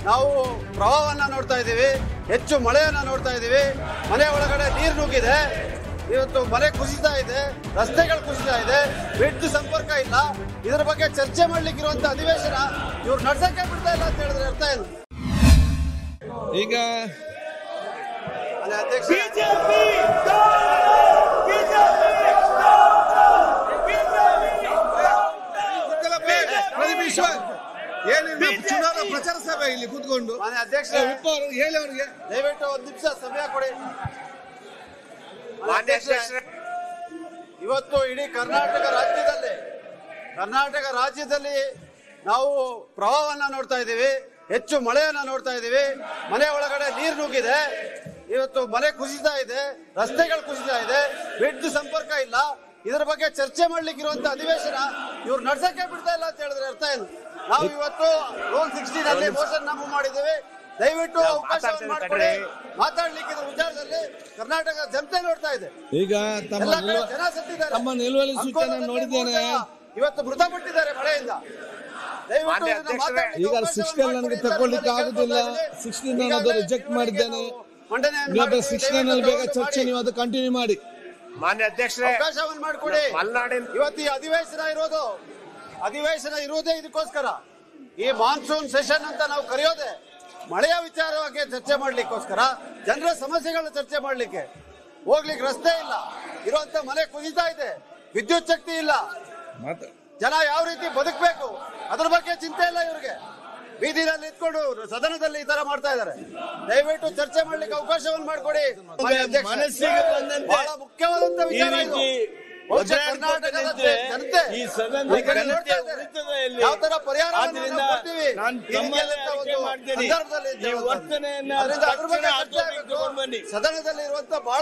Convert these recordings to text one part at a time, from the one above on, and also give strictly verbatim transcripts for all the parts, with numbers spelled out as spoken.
ನಾವು ಪ್ರವಾಹವನ್ನ ನೋಡ್ತಾ ಇದ್ದೀವಿ, ಹೆಚ್ಚು ಮಳೆಯನ್ನ ನೋಡ್ತಾ ಇದ್ದೀವಿ, ಮನೆ ಒಳಗಡೆ ನೀರು ನುಗ್ಗಿದೆ, ಇವತ್ತು ಮನೆ ಕುಸಿತಾ ಇದೆ, ರಸ್ತೆಗಳು ಕುಸಿತಾ ಇದೆ, ವಿದ್ಯುತ್ ಸಂಪರ್ಕ ಇಲ್ಲ. ಇದರ ಬಗ್ಗೆ ಚರ್ಚೆ ಮಾಡ್ಲಿಕ್ಕೆ ಇರುವಂತ ಅಧಿವೇಶನ ಇವ್ರು ನಡ್ಸಕ್ಕೆ ಬಿಡ್ತಾ ಇಲ್ಲ ಅಂತ ಹೇಳಿದ್ರೆ ಅರ್ಥ ಏನು? ಈಗ ಅಧ್ಯಕ್ಷ ಏನಿಲ್ಲ ಚುನಾವಣಾ ಪ್ರಚಾರ ಸಭೆ ಇಲ್ಲಿ ಕೂತ್ಕೊಂಡು ಅಧ್ಯಕ್ಷ ಹೇಳಿ ಅವ್ರಿಗೆ ದಯವಿಟ್ಟು ಒಂದು ನಿಮಿಷ ಸಮಯ ಕೊಡಿ. ಇವತ್ತು ಇಡೀ ಕರ್ನಾಟಕ ರಾಜ್ಯದಲ್ಲಿ ಕರ್ನಾಟಕ ರಾಜ್ಯದಲ್ಲಿ ನಾವು ಪ್ರವಾಹವನ್ನ ನೋಡ್ತಾ ಇದ್ದೀವಿ, ಹೆಚ್ಚು ಮಳೆಯನ್ನ ನೋಡ್ತಾ ಇದ್ದೀವಿ, ಮನೆ ಒಳಗಡೆ ನೀರು ನುಗ್ಗಿದೆ, ಇವತ್ತು ಮನೆ ಕುಸಿತಾ ಇದೆ, ರಸ್ತೆಗಳು ಕುಸಿತಾ ಇದೆ, ವಿದ್ಯುತ್ ಸಂಪರ್ಕ ಇಲ್ಲ. ಇದರ ಬಗ್ಗೆ ಚರ್ಚೆ ಮಾಡ್ಲಿಕ್ಕೆ ಇರುವಂತ ಅಧಿವೇಶನ ಇವ್ರು ನಡ್ಸಕ್ಕೆ ಬಿಡ್ತಾ ಇಲ್ಲ ಅಂತ ಹೇಳಿದ್ರೆ ಅರ್ಥ ಏನು? ನಾವು ಇವತ್ತು ರೂಲ್ ಸಿಕ್ಸ್ಟೀನ್ ಅಲ್ಲಿ ಮೋಷನ್ ನಮೂದು ಮಾಡಿದ್ದೇವೆ. ದಯವಿಟ್ಟು ಅವಕಾಶ ಮಾಡಿಕೊಡಿ, ಮಾತಾಡ್ಲಿಕ್ಕೆ ಇದ್ರ ವಿಚಾರದಲ್ಲಿ ಕರ್ನಾಟಕ ಜನತೆ ನೋಡ್ತಾ ಇದೆ. ಈಗ ಎಲ್ಲ ಕಡೆ ಜನ ಸತ್ತಿದ್ದಾರೆ, ತಮ್ಮ ನಿಲುವಳಿ ಸೂಚನೆ ನೋಡಿದ್ದೇನೆ. ಇವತ್ತು ಮೃತಪಟ್ಟಿದ್ದಾರೆ ಮಳೆಯಿಂದ. ಈಗ ಸಿಕ್ಸ್ಟೀನ್ ನನಗೆ ತಗೊಳ್ಳಿಕ್ಕೆ ಆಗುದಿಲ್ಲ, ಸಿಕ್ಸ್ಟೀನ್ ನಾನು ಅದು ರಿಜೆಕ್ಟ್ ಮಾಡಿದ್ದೇನೆ. ಸಿಕ್ಸ್ಟೀನ್ ಅಲ್ಲಿ ಬೇಗ ಚರ್ಚೆ ನೀವು ಅದು ಕಂಟಿನ್ಯೂ ಮಾಡಿ. ಮಾನ್ಯ ಅಧ್ಯಕ್ಷರೇ, ಅವಕಾಶವನ್ನು ಮಾಡಿಕೊಡಿ. ಮಲೆನಾಡಿನ ಇವತ್ತು ಈ ಅಧಿವೇಶನ ಇರೋದು ಅಧಿವೇಶನ ಇರುವುದೇ ಇದಕ್ಕೋಸ್ಕರ. ಈ ಮಾನ್ಸೂನ್ ಸೆಷನ್ ಅಂತ ನಾವು ಕರೆಯೋದೆ ಮಳೆಯ ವಿಚಾರವಾಗಿ ಚರ್ಚೆ ಮಾಡ್ಲಿಕ್ಕೋಸ್ಕರ, ಜನರ ಸಮಸ್ಯೆಗಳ ಚರ್ಚೆ ಮಾಡ್ಲಿಕ್ಕೆ. ಹೋಗ್ಲಿಕ್ಕೆ ರಸ್ತೆ ಇಲ್ಲ, ಇರುವಂತ ಮನೆ ಕುಸಿತಾ ಇದೆ, ವಿದ್ಯುತ್ ಶಕ್ತಿ ಇಲ್ಲ, ಜನ ಯಾವ ರೀತಿ ಬದುಕಬೇಕು ಅದ್ರ ಬಗ್ಗೆ ಚಿಂತೆ ಇಲ್ಲ ಇವ್ರಿಗೆ. ಬೀದಿನಲ್ಲಿ ಇಟ್ಕೊಂಡು ಸದನದಲ್ಲಿ ಈ ತರ ಮಾಡ್ತಾ ಇದ್ದಾರೆ. ದಯವಿಟ್ಟು ಚರ್ಚೆ ಮಾಡ್ಲಿಕ್ಕೆ ಅವಕಾಶವನ್ನು ಮಾಡಿಕೊಡಿ. ಬಹಳ ಮುಖ್ಯವಾದಂತ ವಿಚಾರ ಇದು. ಕರ್ನಾಟಕದ ಜನತೆ ಯಾವ ತರ ಪರಿಹಾರ ಕೊಡ್ತೀವಿ ಸದನದಲ್ಲಿ ಇರುವಂತ ಬಹಳ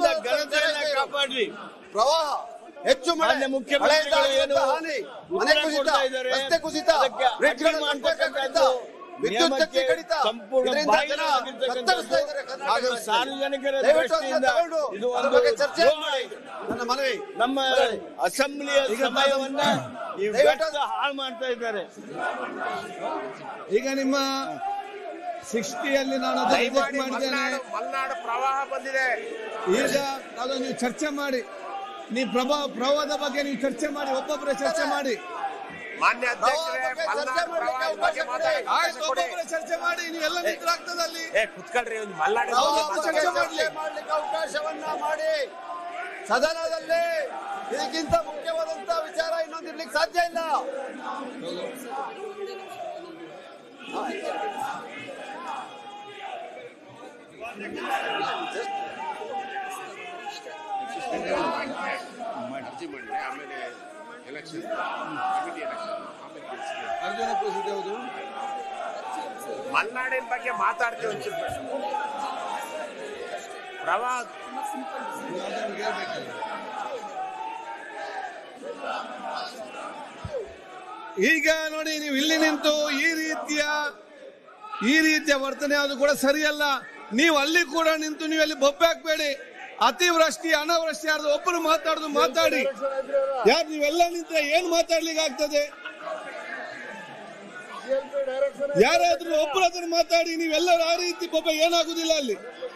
ಪ್ರವಾಹ, ಹೆಚ್ಚು ಮಳೆ, ಮುಖ್ಯಮಂತ್ರಿಗಳು ಹಾನಿ, ಮನೆ ಕುಸಿತ, ರಸ್ತೆ ಕುಸಿತ, ವಿದ್ಯುತ್ ಶಕ್ತಿ ಕಡಿತ, ಇದರಿಂದ ಜನ ತತ್ತರಿಸ್ತಾ ಇದ್ದಾರೆ. ಸಾರ್ವಜನಿಕರ ಚರ್ಚೆ ಮಾಡಿ ನನ್ನ ಮನವಿ. ನಮ್ಮ ಅಸೆಂಬ್ಲಿಯ ಸಮಯವನ್ನ ಹಾಳು ಮಾಡ್ತಾ ಇದ್ದಾರೆ. ಈಗ ನಿಮ್ಮ ಸಿಕ್ಸ್ಟಿಯಲ್ಲಿ ನಾನು ಮಾಡಿದ್ದೇನೆ. ಮಲೆನಾಡು ಪ್ರವಾಹ ಬಂದಿದೆ. ಈಗ ಅದು ನೀವು ಚರ್ಚೆ ಮಾಡಿ, ನೀವು ಪ್ರಭಾವ ಪ್ರವಾಹದ ಬಗ್ಗೆ ನೀವು ಚರ್ಚೆ ಮಾಡಿ, ಒಬ್ಬೊಬ್ಬರೇ ಚರ್ಚೆ ಮಾಡಿ. ಮಾನ್ಯ ಅಧ್ಯಕ್ಷರೇ, ಒಬ್ಬೊಬ್ಬರೇ ಚರ್ಚೆ ಮಾಡಿ. ನೀವೆಲ್ಲ ನಿಂತರಾಗ್ತದೆ ಅಲ್ಲಿ. ಕುತ್ಕೊಳ್ರಿ, ಒಂದು ಮಲೆನಾಡು ಚರ್ಚೆ ಮಾಡ್ಲಿಕ್ಕೆ ಅವಕಾಶವನ್ನ ಮಾಡಿ. ಸದನದಲ್ಲಿ ಇದಕ್ಕಿಂತ ಮುಖ್ಯವಾದಂತ ವಿಚಾರ ಇನ್ನೊಂದು ಇರ್ಲಿಕ್ಕೆ ಸಾಧ್ಯ ಇಲ್ಲ. ಆಮೇಲೆ ಎಲೆಕ್ಷನ್ ಅರ್ಜುನ ಪರಿಸ್ಥಿತಿ ಯಾವುದು? ಮಲೆನಾಡಿನ ಬಗ್ಗೆ ಮಾತಾಡ್ತೀವಿ. ಪ್ರವಾಹ ಈಗ ನೋಡಿ, ನೀವು ಇಲ್ಲಿ ನಿಂತು ಈ ರೀತಿಯ ಈ ರೀತಿಯ ವರ್ತನೆ ಅದು ಕೂಡ ಸರಿಯಲ್ಲ. ನೀವು ಅಲ್ಲಿ ಕೂಡ ನಿಂತು ನೀವು ಅಲ್ಲಿ ಬೊಬ್ಬೆ ಹಾಕ್ಬೇಡಿ. ಅತಿವೃಷ್ಟಿ ಅನಾವೃಷ್ಟಿ ಯಾರ್ದು ಒಬ್ಬರು ಮಾತಾಡುದು ಮಾತಾಡಿ. ಯಾರು ನೀವೆಲ್ಲ ನಿಂತ್ರೆ ಏನ್ ಮಾತಾಡ್ಲಿಕ್ಕೆ ಆಗ್ತದೆ? ಯಾರಾದ್ರೂ ಒಬ್ಬರು ಅದನ್ನು ಮಾತಾಡಿ. ನೀವೆಲ್ಲರೂ ಆ ರೀತಿ ಪಾಪ ಏನಾಗುದಿಲ್ಲ ಅಲ್ಲಿ.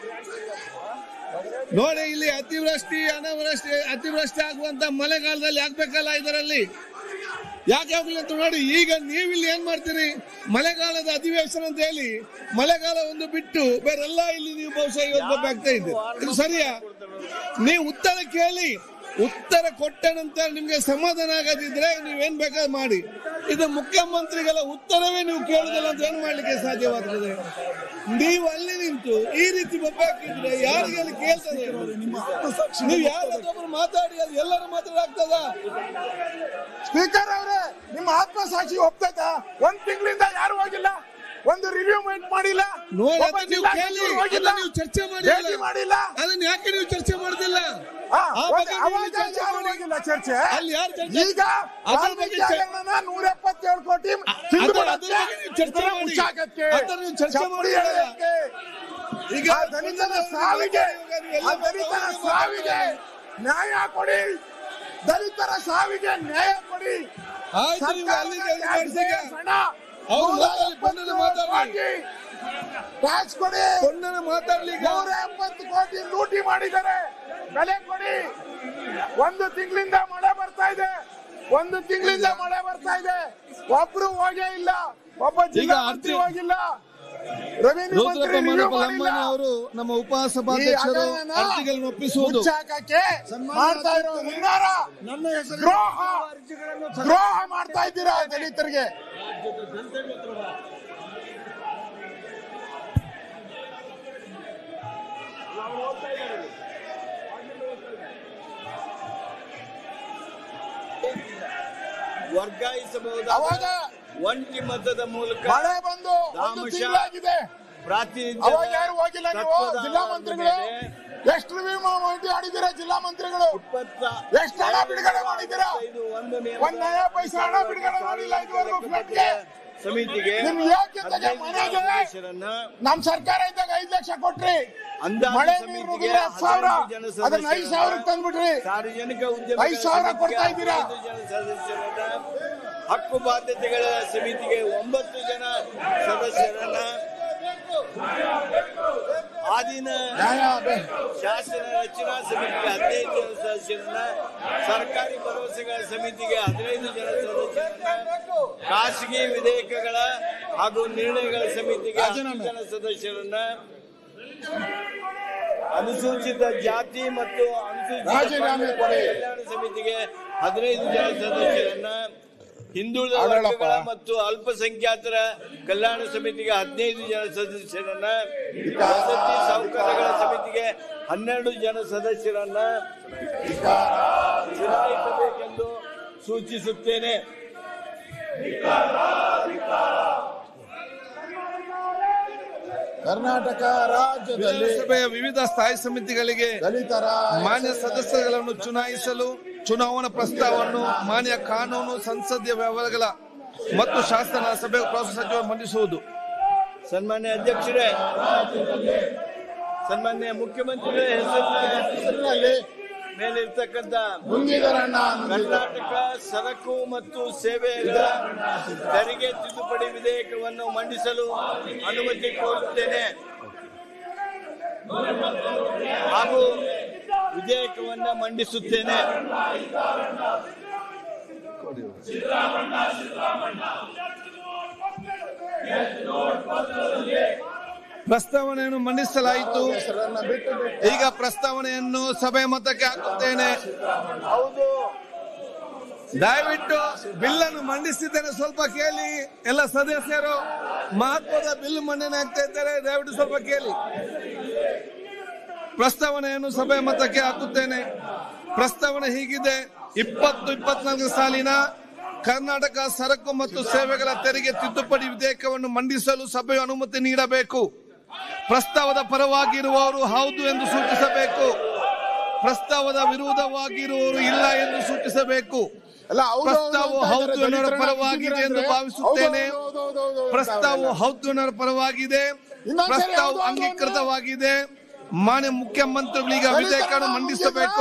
ನೋಡಿ, ಇಲ್ಲಿ ಅತಿವೃಷ್ಟಿ ಅನಾವೃಷ್ಟಿ ಅತಿವೃಷ್ಟಿ ಆಗುವಂತ ಮಳೆಗಾಲದಲ್ಲಿ ಆಗ್ಬೇಕಲ್ಲ ಇದರಲ್ಲಿ. ಯಾಕೆ ಆಗ್ಲಿ ಅಂತ ನೋಡಿ. ಈಗ ನೀವಿಲ್ಲಿ ಏನ್ ಮಾಡ್ತೀರಿ? ಮಳೆಗಾಲದ ಅಧಿವೇಶನ ಅಂತ ಹೇಳಿ ಮಳೆಗಾಲ ಒಂದು ಬಿಟ್ಟು ಬೇರೆಲ್ಲ ಇಲ್ಲಿ ನೀವು ಬಹುಶಃ ಇವತ್ತು ಆಗ್ತಾ ಇದ್ದೀರಿ. ಇದು ಸರಿಯಾ? ನೀವು ಉತ್ತರ ಕೇಳಿ, ಉತ್ತರ ಕೊಟ್ಟ ನಂತರ ನಿಮ್ಗೆ ಸಮಾಧಾನ ಆಗದಿದ್ರೆ ನೀವೇನ್ ಬೇಕಾದ್ರೆ ಮಾಡಿ. ಇದು ಮುಖ್ಯಮಂತ್ರಿಗಳ ಉತ್ತರವೇ ನೀವು ಕೇಳುದಿಲ್ಲ ಅಂತ ಏನ್ ಮಾಡ್ಲಿಕ್ಕೆ ಸಾಧ್ಯವಾಗ್ತದೆ? ನೀವು ಅಲ್ಲಿ ನಿಂತು ಈ ರೀತಿ ಬೊಬ್ಬೆ ಹಾಕಿದ್ರೆ ಯಾರಿಗೆ ಅಲ್ಲಿ ಕೇಳ್ತದೆ? ನೀವು ಯಾರಾದ್ರೂ ಮಾತಾಡಿ, ಅದು ಎಲ್ಲರೂ ಮಾತಾಡಾಗ್ತದ? ಸ್ಪೀಕರ್ ಅವರೇ, ನಿಮ್ಮ ಆತ್ಮಸಾಕ್ಷಿ ಒಪ್ತದ? ಒಂದ್ ತಿಂಗಳಿಂದ ಯಾರು ಹೋಗಿಲ್ಲ, ಒಂದು ರಿವ್ಯೂ ಮಾಡಿಲ್ಲ, ನೀವು ಕೇಳಿ, ನೀವು ಚರ್ಚೆ ಮಾಡಿಲ್ಲ. ಅದನ್ನ ಯಾಕೆ ನೀವು ಚರ್ಚೆ ಮಾಡುದಿಲ್ಲ? ಚರ್ಚೆ ಈಗ ನೂರ ಎಪ್ಪತ್ತೇಳು ಕೋಟಿ ಈಗ ದಲಿತರ ಸಾವಿಗೆ ದಲಿತರ ಸಾವಿಗೆ ನ್ಯಾಯ ಕೊಡಿ, ದಲಿತರ ಸಾವಿಗೆ ನ್ಯಾಯ ಕೊಡಿ. ಹಣ ಅವ್ರು ಮಾತಾಡ್ಲಿ, ಪೊನ್ನನ ಮಾತಾಡ್ಲಿ, ಟ್ಯಾಕ್ಸ್ ಕೊಡಿ. ಪೊನ್ನನ ಮಾತಾಡ್ಲಿ. ನೂರ ಎಪ್ಪತ್ತು ಕೋಟಿ ಲೂಟಿ ಮಾಡಿದ್ದಾರೆ. ಬೆಲೆ ಕೊಡಿ. ಒಂದು ತಿಂಗಳಿಂದ ಮಳೆ ಬರ್ತಾ ಇದೆ, ಒಂದು ತಿಂಗಳಿಂದ ಮಳೆ ಬರ್ತಾ ಇದೆ, ಒಬ್ರು ಹೋಗೇ ಇಲ್ಲ, ಒಬ್ಬ ಜಿಲ್ಲಾ ಮಂತ್ರಿ ಹೋಗಿಲ್ಲ, ರೆವಿನ್ಯೂ ಮಂತ್ರಿ ರಿವ್ಯೂ ಮಾಡಿಲ್ಲ. ಅವರು ನಮ್ಮ ಉಪಸಭಾಧ್ಯಕ್ಷರು ಅರ್ಜಿಗಳನ್ನು ಒಪ್ಪಿಸುವುದು ಮುಚ್ಚಾಕಕ್ಕೆ ಮಾಡ್ತಾ ಇರೋ ಹುನ್ನಾರ, ದ್ರೋಹ ದ್ರೋಹ ಮಾಡ್ತಾ ಇದ್ದೀರಾ ದಲಿತರಿಗೆ. ವರ್ಗಾಯಿಸಬಹುದು. ಅವಾಗ ಒಂಟಿ ಮತದ ಮೂಲಕ ಮಳೆ ಬಂದು ಒಂದು ತಿಂಗಳಾಗಿದೆ, ಪ್ರಾತಿನಿಧ್ಯ ಅವಾಗ ಯಾರು ಹೋಗಿಲ್ಲ. ನೀವು ಜಿಲ್ಲಾ ಮಂತ್ರಿಗಳು ಎಷ್ಟು ರಿವ್ಯೂ ಮಾಡಿದ್ದೀರಾ? ಜಿಲ್ಲಾ ಮಂತ್ರಿಗಳು ಎಷ್ಟು ಹಣ ಬಿಡುಗಡೆ ಮಾಡಿದ್ದೀರಾ? ಒಂದ್ ನಯಾ ಪೈಸಾ ಹಣ ಬಿಡುಗಡೆ ಮಾಡಿಲ್ಲ ಇದುವರೆಗೂ. ಫ್ಲಡ್ಗೆ ಸಮಿತಿಗೆ ನಿಮ್ ಯೋಗ್ಯತೆಗೆ ಮನೆಗೆ ನಮ್ ಸರ್ಕಾರ ಇದ್ದಾಗ ಐದ್ ಲಕ್ಷ ಕೊಟ್ರಿ, ಮಳೆ ನೀರು ನುಗ್ಗಿದ್ರೆ ಹತ್ತು ಸಾವಿರ, ಅದನ್ನ ಐದ್ ಸಾವಿರಕ್ಕೆ ತಂದ್ಬಿಟ್ರಿ. ಸಾರ್ವಜನಿಕ ಐದ್ ಸಾವಿರ ಕೊಡ್ತಾ ಇದ್ದೀರಾ. ಸದಸ್ಯರನ್ನ, ಹಕ್ಕು ಬಾಧ್ಯತೆಗಳ ಸಮಿತಿಗೆ ಒಂಬತ್ತು ಜನ ಸದಸ್ಯರನ್ನ, ಆಧೀನ ಶಾಸನ ರಚನಾ ಸಮಿತಿಗೆ ಹದಿನೈದು ಜನ ಸದಸ್ಯರನ್ನ, ಸರ್ಕಾರಿ ಭರವಸೆಗಳ ಸಮಿತಿಗೆ ಹದಿನೈದು ಜನ ಸದಸ್ಯರನ್ನ, ಖಾಸಗಿ ವಿಧೇಯಕಗಳ ಹಾಗೂ ನಿರ್ಣಯಗಳ ಸಮಿತಿಗೆ ಹತ್ತು ಜನ ಸದಸ್ಯರನ್ನ, ಅನುಸೂಚಿತ ಜಾತಿ ಮತ್ತು ಅನುಸೂಚಿತ ಕಲ್ಯಾಣ ಸಮಿತಿಗೆ ಹದಿನೈದು ಜನ ಸದಸ್ಯರನ್ನ, ಹಿಂದುಳಿದ ವರ್ಗಗಳ ಮತ್ತು ಅಲ್ಪಸಂಖ್ಯಾತರ ಕಲ್ಯಾಣ ಸಮಿತಿಗೆ ಹದಿನೈದು ಜನ ಸದಸ್ಯರನ್ನ, ವಸತಿ ಸೌಕರ್ಯಗಳ ಸಮಿತಿಗೆ ಹನ್ನೆರಡು ಜನ ಸದಸ್ಯರನ್ನ ಚುನಾಯಿಸಬೇಕೆಂದು ಸೂಚಿಸುತ್ತೇನೆ. ಕರ್ನಾಟಕ ರಾಜ್ಯದಲ್ಲಿ ಸಭೆಯ ವಿವಿಧ ಸ್ಥಾಯಿ ಸಮಿತಿಗಳಿಗೆ ದಲಿತರ ಮಾನ್ಯ ಸದಸ್ಯರುಗಳನ್ನು ಚುನಾಯಿಸಲು ಚುನಾವಣಾ ಪ್ರಸ್ತಾವವನ್ನು ಮಾನ್ಯ ಕಾನೂನು ಸಂಸದೀಯ ವ್ಯವಹಾರಗಳ ಮತ್ತು ಶಾಸನ ಸಭೆ ಪ್ರೊಸೆಸ್ ಸಚಿವರು ಮಂಡಿಸುವುದು. ಸನ್ಮಾನ್ಯ ಅಧ್ಯಕ್ಷರೇ, ಸನ್ಮಾನ್ಯ ಮುಖ್ಯಮಂತ್ರಿಗಳ ಹೆಸರಿನಲ್ಲಿ ಮೇಲಿರ್ತಕ್ಕಂಥ ಕರ್ನಾಟಕ ಸರಕು ಮತ್ತು ಸೇವೆಗಳ ತೆರಿಗೆ ತಿದ್ದುಪಡಿ ವಿಧೇಯಕವನ್ನು ಮಂಡಿಸಲು ಅನುಮತಿ ಕೋರುತ್ತೇನೆ ಹಾಗೂ ವಿಧೇಯಕವನ್ನು ಮಂಡಿಸುತ್ತೇನೆ. ಪ್ರಸ್ತಾವನೆಯನ್ನು ಮಂಡಿಸಲಾಯಿತು. ಈಗ ಪ್ರಸ್ತಾವನೆಯನ್ನು ಸಭೆ ಮತಕ್ಕೆ ಹಾಕುತ್ತೇನೆ. ಹೌದು, ದಯವಿಟ್ಟು ಬಿಲ್ ಅನ್ನು ಮಂಡಿಸಿದ್ದೇನೆ, ಸ್ವಲ್ಪ ಕೇಳಿ. ಎಲ್ಲ ಸದಸ್ಯರು ಮಹತ್ವದ ಬಿಲ್ ಮಂಡನೆ ಆಗ್ತಾ ಇದ್ದಾರೆ, ದಯವಿಟ್ಟು ಸ್ವಲ್ಪ ಕೇಳಿ. ಪ್ರಸ್ತಾವನೆಯನ್ನು ಸಭೆ ಮತಕ್ಕೆ ಹಾಕುತ್ತೇನೆ. ಪ್ರಸ್ತಾವನೆ ಹೀಗಿದೆ: ಇಪ್ಪತ್ತು ಇಪ್ಪತ್ನಾಲ್ಕು ಸಾಲಿನ ಕರ್ನಾಟಕ ಸರಕು ಮತ್ತು ಸೇವೆಗಳ ತೆರಿಗೆ ತಿದ್ದುಪಡಿ ವಿಧೇಯಕವನ್ನು ಮಂಡಿಸಲು ಸಭೆಯು ಅನುಮತಿ ನೀಡಬೇಕು. ಪ್ರಸ್ತಾವದ ಪರವಾಗಿರುವವರು ಹೌದು ಎಂದು ಸೂಚಿಸಬೇಕು. ಪ್ರಸ್ತಾವದ ವಿರೋಧವಾಗಿರುವವರು ಇಲ್ಲ ಎಂದು ಸೂಚಿಸಬೇಕು. ಪ್ರಸ್ತಾವವು ಹೌದು ಎನ್ನುವ ಪರವಾಗಿದೆ ಎಂದು ಭಾವಿಸುತ್ತೇನೆ. ಪ್ರಸ್ತಾವವು ಹೌದು ಎನ್ನುವ ಪರವಾಗಿದೆ. ಪ್ರಸ್ತಾವ ಅಂಗೀಕೃತವಾಗಿದೆ. ಮಾನ್ಯ ಮುಖ್ಯಮಂತ್ರಿಗಳೀಗ ವಿಧೇಯಕವನ್ನು ಮಂಡಿಸಬೇಕು.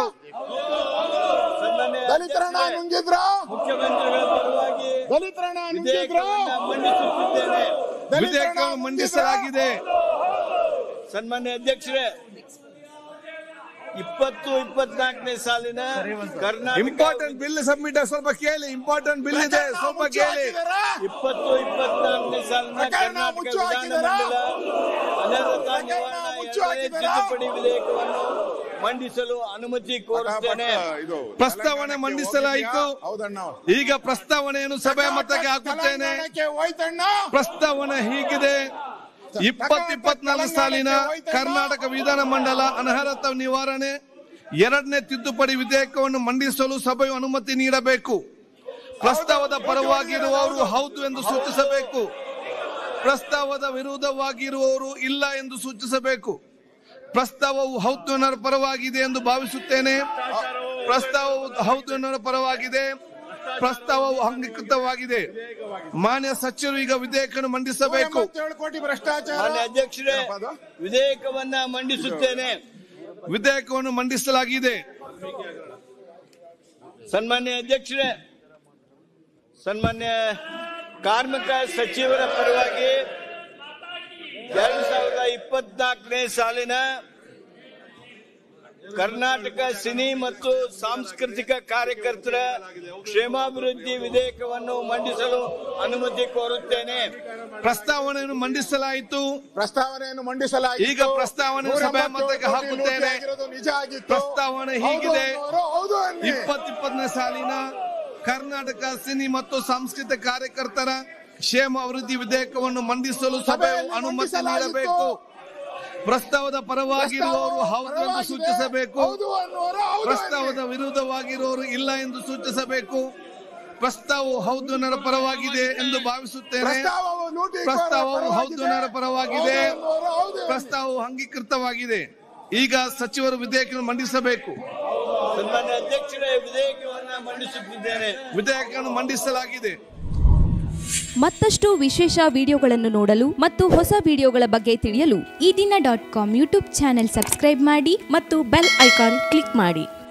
ದಲಿತರನ್ನ ನುಂಗಿದ್ರ ಮುಖ್ಯಮಂತ್ರಿಗಳ ಪರವಾಗಿ ದಲಿತರನ್ನ ನುಂಗಿದ್ರ ಮಂಡಿಸುತ್ತಿದ್ದೇನೆ. ವಿಧೇಯಕವನ್ನು ಮಂಡಿಸಲಾಗಿದೆ. ಸನ್ಮಾನ್ಯ ಅಧ್ಯಕ್ಷರೇ, ಇಪ್ಪತ್ತು ಇಪ್ಪತ್ನಾಲ್ಕನೇ ಸಾಲಿನ ಕರ್ನಾಟಕ ಇಂಪಾರ್ಟೆಂಟ್ ಬಿಲ್ ಸಬ್ಮಿಟ್, ಸ್ವಲ್ಪ ಕೇಳಿ. ಇಂಪಾರ್ಟೆಂಟ್ ಬಿಲ್ ಇದೆ, ಸ್ವಲ್ಪ ಕೇಳಿ. ಇಪ್ಪತ್ತು ಇಪ್ಪತ್ನಾಲ್ಕನೇ ಸಾಲಿನ ಕರ್ನಾಟಕ ವಿಧಾನಮಂಡಲ ಅನರ್ಹತಾ ನಿವಾರಣಾ ಎರಡನೇ ತಿದ್ದುಪಡಿ ವಿಧೇಯಕವನ್ನು ಮಂಡಿಸಲು ಅನುಮತಿ ಕೋರುತ್ತೇನೆ. ಪ್ರಸ್ತಾವನೆ ಮಂಡಿಸಲಾಯಿತು. ಈಗ ಪ್ರಸ್ತಾವನೆಯನ್ನು ಸಭೆ ಮತಕ್ಕೆ ಹಾಕುತ್ತೇನೆ. ಪ್ರಸ್ತಾವನೆ ಹೀಗಿದೆ: ಇಪ್ಪತ್ತು ಇಪ್ಪತ್ನಾಲ್ಕು ಸಾಲಿನ ಕರ್ನಾಟಕ ವಿಧಾನಮಂಡಲ ಅನರ್ಹತಾ ನಿವಾರಣೆ ಎರಡನೇ ತಿದ್ದುಪಡಿ ವಿಧೇಯಕವನ್ನು ಮಂಡಿಸಲು ಸಭೆಯು ಅನುಮತಿ ನೀಡಬೇಕು. ಪ್ರಸ್ತಾವದ ಪರವಾಗಿರುವವರು ಹೌದು ಎಂದು ಸೂಚಿಸಬೇಕು. ಪ್ರಸ್ತಾವದ ವಿರೋಧವಾಗಿರುವವರು ಇಲ್ಲ ಎಂದು ಸೂಚಿಸಬೇಕು. ಪ್ರಸ್ತಾವವು ಹೌದು ಎನ್ನುವ ಪರವಾಗಿದೆ ಎಂದು ಭಾವಿಸುತ್ತೇನೆ. ಪ್ರಸ್ತಾವವು ಹೌದು ಎನ್ನುವ ಪರವಾಗಿದೆ. ಪ್ರಸ್ತಾವವು ಅಂಗೀಕೃತವಾಗಿದೆ. ಮಾನ್ಯ ಸಚಿವರು ಈಗ ವಿಧೇಯಕವನ್ನು ಮಂಡಿಸಬೇಕು. ಕೋಟಿ ಭ್ರಷ್ಟಾಚಾರ. ಮಾನ್ಯ ಅಧ್ಯಕ್ಷರೇ, ವಿಧೇಯಕವನ್ನ ಮಂಡಿಸುತ್ತೇನೆ. ವಿಧೇಯಕವನ್ನು ಮಂಡಿಸಲಾಗಿದೆ. ಸನ್ಮಾನ್ಯ ಅಧ್ಯಕ್ಷರೇ, ಸನ್ಮಾನ್ಯ ಕಾರ್ಮಿಕ ಸಚಿವರ ಪರವಾಗಿ ಎರಡ್ ಸಾವಿರದ ಇಪ್ಪತ್ನಾಲ್ಕನೇ ಸಾಲಿನ ಕರ್ನಾಟಕ ಸಿನಿ ಮತ್ತು ಸಾಂಸ್ಕೃತಿಕ ಕಾರ್ಯಕರ್ತರ ಕ್ಷೇಮಾಭಿವೃದ್ಧಿ ವಿಧೇಯಕವನ್ನು ಮಂಡಿಸಲು ಅನುಮತಿ ಕೋರುತ್ತೇನೆ. ಪ್ರಸ್ತಾವನೆಯನ್ನು ಮಂಡಿಸಲಾಯಿತು. ಪ್ರಸ್ತಾವನೆಯನ್ನು ಮಂಡಿಸಲಾಯಿತು. ಈಗ ಪ್ರಸ್ತಾವನೆ ಸಭೆ ಮತಕ್ಕೆ ಹಾಕುತ್ತೇನೆ. ನಿಜ ಆಗಿತ್ತು. ಪ್ರಸ್ತಾವನೆ ಹೀಗಿದೆ: ಹೌದು ಇಪ್ಪತ್ ಇಪ್ಪತ್ತನೇ ಸಾಲಿನ ಕರ್ನಾಟಕ ಸಿನಿ ಮತ್ತು ಸಾಂಸ್ಕೃತಿಕ ಕಾರ್ಯಕರ್ತರ ಕ್ಷೇಮ ಅಭಿವೃದ್ಧಿ ವಿಧೇಯಕವನ್ನು ಮಂಡಿಸಲು ಸಭೆಯು ಅನುಮತಿ ನೀಡಬೇಕು. ಪ್ರಸ್ತಾವದ ಪರವಾಗಿರುವವರು ಹೌದು ಎಂದು ಸೂಚಿಸಬೇಕು. ಪ್ರಸ್ತಾವದ ವಿರುದ್ಧವಾಗಿರುವವರು ಇಲ್ಲ ಎಂದು ಸೂಚಿಸಬೇಕು. ಪ್ರಸ್ತಾವವು ಹೌದು ಪರವಾಗಿದೆ ಎಂದು ಭಾವಿಸುತ್ತೇನೆ. ಪ್ರಸ್ತಾವವು ಹೌದು ಪರವಾಗಿದೆ. ಪ್ರಸ್ತಾವವು ಅಂಗೀಕೃತವಾಗಿದೆ. ಈಗ ಸಚಿವರು ವಿಧೇಯಕ ಮಂಡಿಸಬೇಕು. ಸನ್ಮಾನ್ಯ ಅಧ್ಯಕ್ಷರೇ, ವಿಧೇಯಕವನ್ನು ಮಂಡಿಸುತ್ತಿದ್ದೇನೆ. ವಿಧೇಯಕವನ್ನು ಮಂಡಿಸಲಾಗಿದೆ. ಮತ್ತಷ್ಟು ವಿಶೇಷ ವಿಡಿಯೋಗಳನ್ನು ನೋಡಲು ಮತ್ತು ಹೊಸ ವಿಡಿಯೋಗಳ ಬಗ್ಗೆ ತಿಳಿಯಲು Eedina dot com YouTube channel subscribe ಮಾಡಿ ಮತ್ತು ಬೆಲ್ ಐಕಾನ್ ಕ್ಲಿಕ್ ಮಾಡಿ.